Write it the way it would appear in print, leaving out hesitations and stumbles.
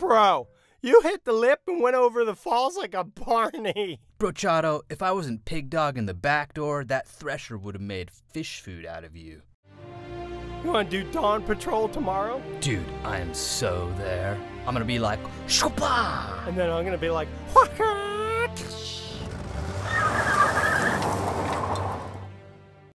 Bro, you hit the lip and went over the falls like a Barney. Brochado, if I wasn't pig dog in the back door, that thresher would have made fish food out of you. You wanna do dawn patrol tomorrow? Dude, I am so there. I'm gonna be like, Shoopa! And then I'm gonna be like, Waka!